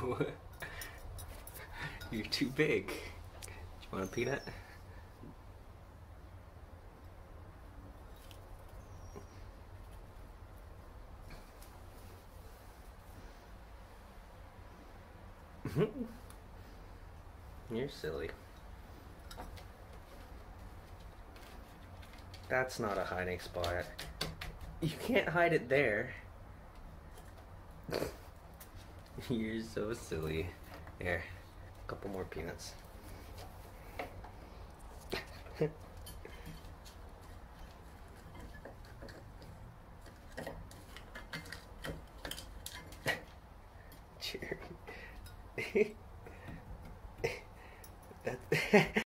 You're too big. Do you want a peanut? You're silly. That's not a hiding spot. You can't hide it there. You're so silly. Here, a couple more peanuts. Cherry. That's